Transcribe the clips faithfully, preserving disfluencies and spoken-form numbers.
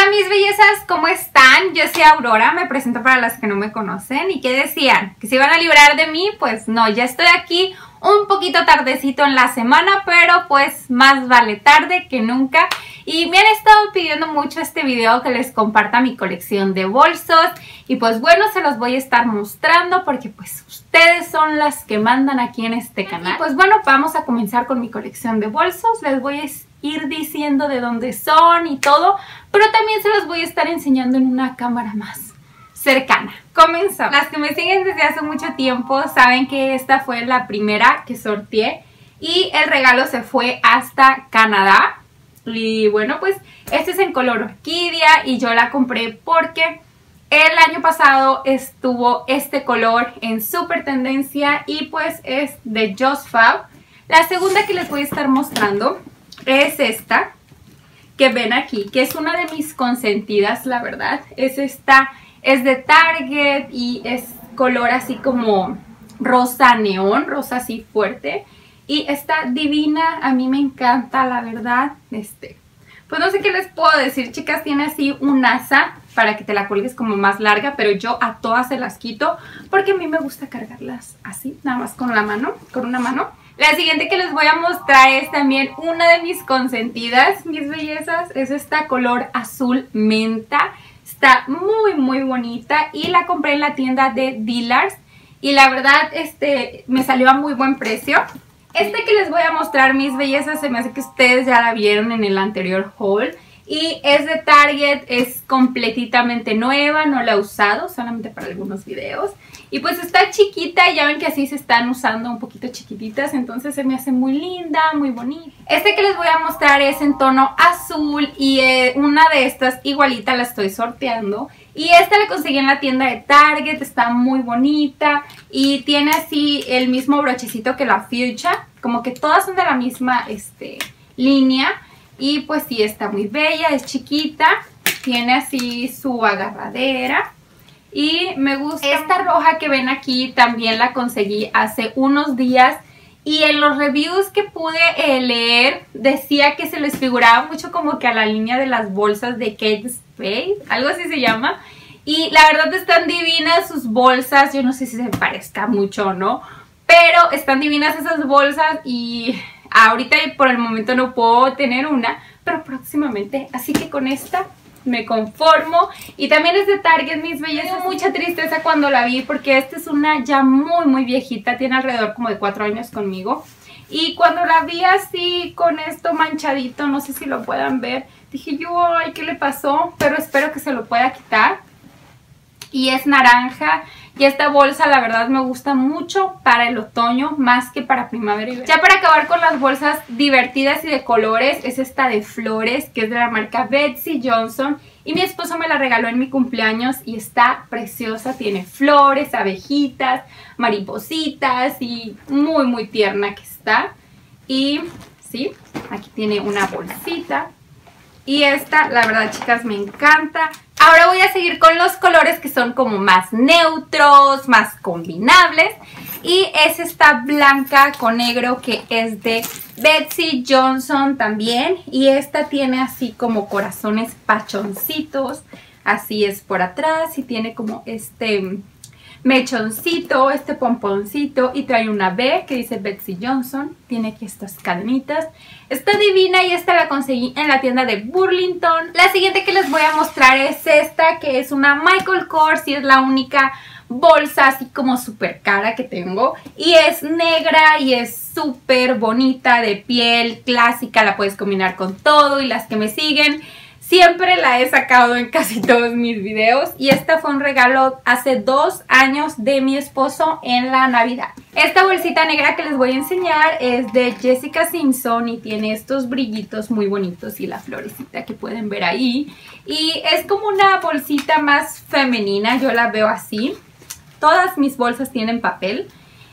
Hola mis bellezas, ¿cómo están? Yo soy Aurora, me presento para las que no me conocen. ¿Y qué decían? ¿Que se iban a librar de mí? Pues no, ya estoy aquí un poquito tardecito en la semana, pero pues más vale tarde que nunca. Y me han estado pidiendo mucho este video que les comparta mi colección de bolsos. Y pues bueno, se los voy a estar mostrando porque pues ustedes son las que mandan aquí en este canal. Y pues bueno, vamos a comenzar con mi colección de bolsos. Les voy a ir diciendo de dónde son y todo, pero también se los voy a estar enseñando en una cámara más cercana. Comenzamos. Las que me siguen desde hace mucho tiempo saben que esta fue la primera que sorteé y el regalo se fue hasta Canadá. Y bueno, pues este es en color orquídea y yo la compré porque el año pasado estuvo este color en súper tendencia y pues es de Just Fab. La segunda que les voy a estar mostrando es esta que ven aquí, que es una de mis consentidas, la verdad. Es esta, es de Target y es color así como rosa neón, rosa así fuerte. Y está divina, a mí me encanta, la verdad. Este, pues no sé qué les puedo decir, chicas, tiene así un asa para que te la cuelgues como más larga, pero yo a todas se las quito porque a mí me gusta cargarlas así, nada más con la mano, con una mano. La siguiente que les voy a mostrar es también una de mis consentidas, mis bellezas. Es esta color azul menta. Está muy muy bonita y la compré en la tienda de Dillard's. Y la verdad este me salió a muy buen precio. Esta que les voy a mostrar, mis bellezas, se me hace que ustedes ya la vieron en el anterior haul. Y es de Target, es completamente nueva, no la he usado, solamente para algunos videos. Y pues está chiquita, ya ven que así se están usando un poquito chiquititas, entonces se me hace muy linda, muy bonita. Este que les voy a mostrar es en tono azul y eh, una de estas igualita la estoy sorteando. Y esta la conseguí en la tienda de Target, está muy bonita y tiene así el mismo brochecito que la Fuchsia, como que todas son de la misma este, línea. Y pues sí, está muy bella, es chiquita, tiene así su agarradera. Y me gusta. Esta roja que ven aquí también la conseguí hace unos días. Y en los reviews que pude eh, leer decía que se les figuraba mucho como que a la línea de las bolsas de Kate Spade, algo así se llama. Y la verdad están divinas sus bolsas, yo no sé si se parezca mucho o no, pero están divinas esas bolsas y ahorita por el momento no puedo tener una, pero próximamente, así que con esta me conformo. Y también es de Target, mis bellezas. Me dio mucha tristeza cuando la vi porque esta es una ya muy muy viejita, tiene alrededor como de cuatro años conmigo. Y cuando la vi así con esto manchadito, no sé si lo puedan ver, dije yo, ay, ¿qué le pasó? Pero espero que se lo pueda quitar. Y es naranja. Y esta bolsa la verdad me gusta mucho para el otoño más que para primavera y verano. Ya para acabar con las bolsas divertidas y de colores es esta de flores que es de la marca Betsey Johnson. Y mi esposo me la regaló en mi cumpleaños y está preciosa. Tiene flores, abejitas, maripositas y muy muy tierna que está. Y sí, aquí tiene una bolsita. Y esta, la verdad, chicas, me encanta. Ahora voy a seguir con los colores que son como más neutros, más combinables. Y es esta blanca con negro que es de Betsey Johnson también. Y esta tiene así como corazones pachoncitos. Así es por atrás y tiene como este mechoncito, este pomponcito y trae una B que dice Betsey Johnson. Tiene aquí estas cadenitas. Está divina y esta la conseguí en la tienda de Burlington. La siguiente que les voy a mostrar es esta, que es una Michael Kors y es la única bolsa así como súper cara que tengo. Y es negra y es súper bonita, de piel clásica, la puedes combinar con todo. Y las que me siguen siempre la he sacado en casi todos mis videos. Y esta fue un regalo hace dos años de mi esposo en la Navidad. Esta bolsita negra que les voy a enseñar es de Jessica Simpson y tiene estos brillitos muy bonitos y la florecita que pueden ver ahí. Y es como una bolsita más femenina, yo la veo así. Todas mis bolsas tienen papel.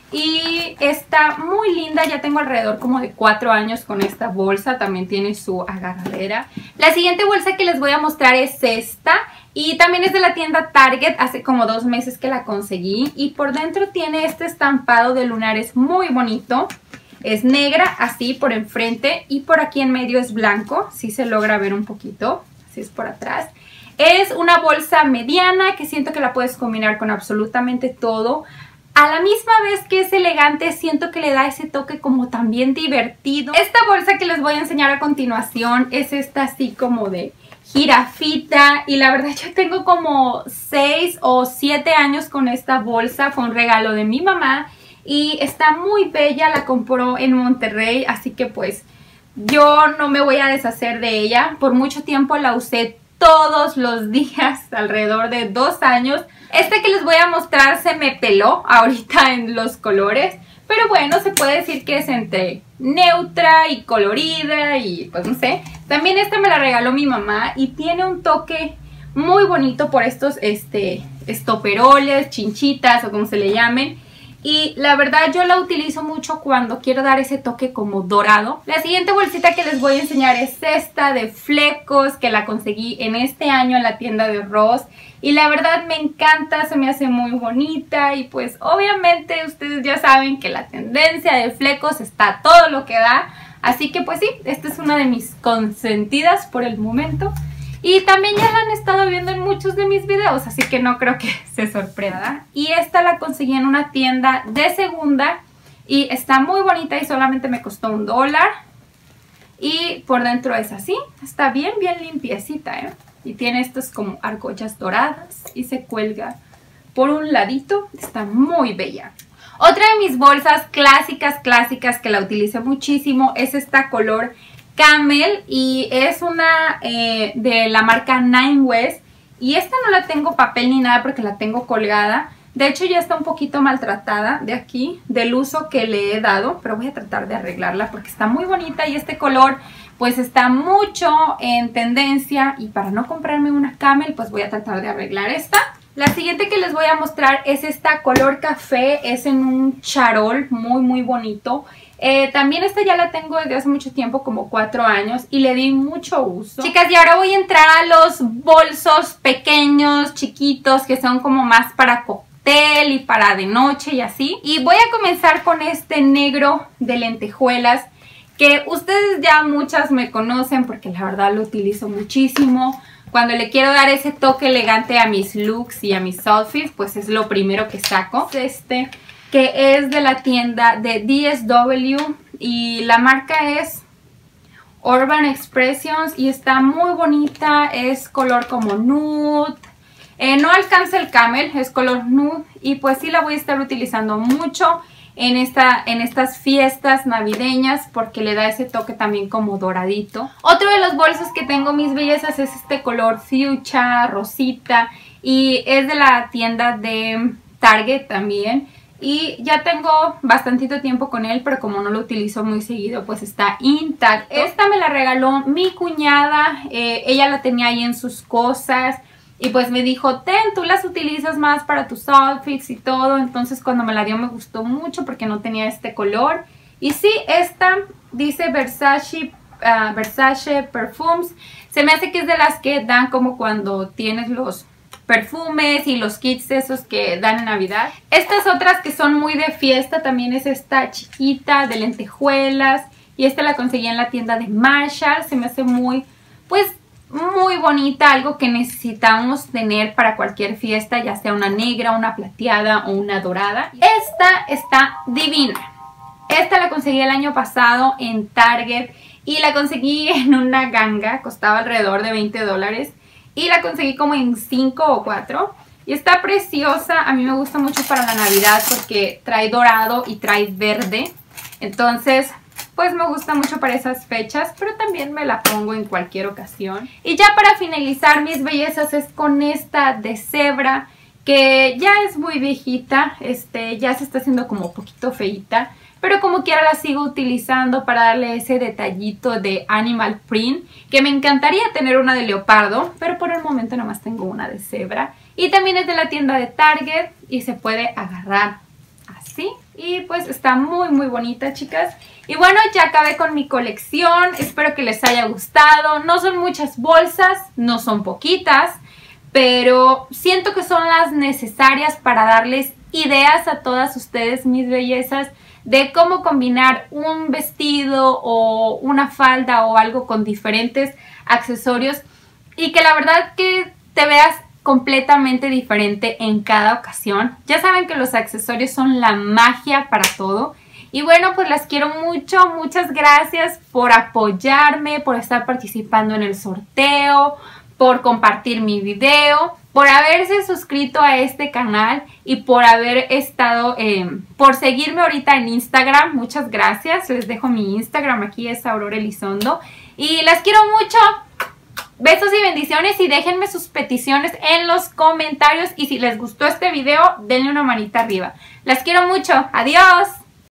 Y está muy linda, ya tengo alrededor como de cuatro años con esta bolsa, también tiene su agarradera. La siguiente bolsa que les voy a mostrar es esta y también es de la tienda Target, hace como dos meses que la conseguí. Y por dentro tiene este estampado de lunares muy bonito, es negra así por enfrente y por aquí en medio es blanco, sí se logra ver un poquito, si es por atrás. Es una bolsa mediana que siento que la puedes combinar con absolutamente todo. A la misma vez que es elegante, siento que le da ese toque como también divertido. Esta bolsa que les voy a enseñar a continuación es esta así como de jirafita. Y la verdad yo tengo como seis o siete años con esta bolsa. Fue un regalo de mi mamá y está muy bella. La compró en Monterrey, así que pues yo no me voy a deshacer de ella. Por mucho tiempo la usé todos los días, alrededor de dos años. Este que les voy a mostrar se me peló ahorita en los colores, pero bueno, se puede decir que es entre neutra y colorida y pues no sé. También esta me la regaló mi mamá y tiene un toque muy bonito por estos este, estoperoles, chinchitas o como se le llamen. Y la verdad yo la utilizo mucho cuando quiero dar ese toque como dorado. La siguiente bolsita que les voy a enseñar es esta de flecos, que la conseguí en este año en la tienda de Ross. Y la verdad me encanta, se me hace muy bonita. Y pues obviamente ustedes ya saben que la tendencia de flecos está todo lo que da. Así que pues sí, esta es una de mis consentidas por el momento. Y también ya la han estado viendo en muchos de mis videos, así que no creo que se sorprenda. Y esta la conseguí en una tienda de segunda y está muy bonita y solamente me costó un dólar. Y por dentro es así, está bien, bien limpiecita, ¿eh? Y tiene estas como argollas doradas y se cuelga por un ladito, está muy bella. Otra de mis bolsas clásicas, clásicas que la utilicé muchísimo es esta color Camel y es una eh, de la marca Nine West y esta no la tengo papel ni nada porque la tengo colgada. De hecho ya está un poquito maltratada de aquí, del uso que le he dado, pero voy a tratar de arreglarla porque está muy bonita y este color pues está mucho en tendencia y para no comprarme una Camel pues voy a tratar de arreglar esta. La siguiente que les voy a mostrar es esta color café, es en un charol muy muy bonito. Eh, también esta ya la tengo desde hace mucho tiempo, como cuatro años, y le di mucho uso. Chicas, y ahora voy a entrar a los bolsos pequeños, chiquitos, que son como más para cóctel y para de noche y así. Y voy a comenzar con este negro de lentejuelas, que ustedes ya muchas me conocen porque la verdad lo utilizo muchísimo. Cuando le quiero dar ese toque elegante a mis looks y a mis outfits, pues es lo primero que saco. Este que es de la tienda de D S W y la marca es Urban Expressions y está muy bonita, es color como nude, eh, no alcanza el camel, es color nude y pues sí la voy a estar utilizando mucho en, esta, en estas fiestas navideñas porque le da ese toque también como doradito. Otro de los bolsos que tengo, mis bellezas, es este color fuchsia, rosita y es de la tienda de Target también. Y ya tengo bastantito tiempo con él, pero como no lo utilizo muy seguido, pues está intacto. Esta me la regaló mi cuñada, eh, ella la tenía ahí en sus cosas y pues me dijo, ten, tú las utilizas más para tus outfits y todo. Entonces cuando me la dio me gustó mucho porque no tenía este color. Y sí, esta dice Versace, uh, Versace Perfumes. Se me hace que es de las que dan como cuando tienes los perfumes y los kits esos que dan en Navidad. Estas otras que son muy de fiesta también es esta chiquita de lentejuelas y esta la conseguí en la tienda de Marshall. Se me hace muy, pues muy bonita, algo que necesitamos tener para cualquier fiesta, ya sea una negra, una plateada o una dorada. Esta está divina. Esta la conseguí el año pasado en Target y la conseguí en una ganga, costaba alrededor de veinte dólares. Y la conseguí como en cinco o cuatro. Y está preciosa. A mí me gusta mucho para la Navidad porque trae dorado y trae verde. Entonces, pues me gusta mucho para esas fechas. Pero también me la pongo en cualquier ocasión. Y ya para finalizar, mis bellezas, es con esta de cebra. Que ya es muy viejita. Este, ya se está haciendo como un poquito feita. Pero como quiera la sigo utilizando para darle ese detallito de animal print. Que me encantaría tener una de leopardo, pero por el momento nomás tengo una de cebra. Y también es de la tienda de Target y se puede agarrar así. Y pues está muy muy bonita, chicas. Y bueno, ya acabé con mi colección. Espero que les haya gustado. No son muchas bolsas, no son poquitas, pero siento que son las necesarias para darles ideas a todas ustedes, mis bellezas, de cómo combinar un vestido o una falda o algo con diferentes accesorios. y que la verdad que te veas completamente diferente en cada ocasión. Ya saben que los accesorios son la magia para todo. Y bueno, pues las quiero mucho. Muchas gracias por apoyarme, por estar participando en el sorteo, por compartir mi video, por haberse suscrito a este canal y por haber estado, eh, por seguirme ahorita en Instagram. Muchas gracias. Les dejo mi Instagram aquí, es Aurora Elizondo. Y las quiero mucho. Besos y bendiciones, y déjenme sus peticiones en los comentarios. Y si les gustó este video, denle una manita arriba. Las quiero mucho. Adiós.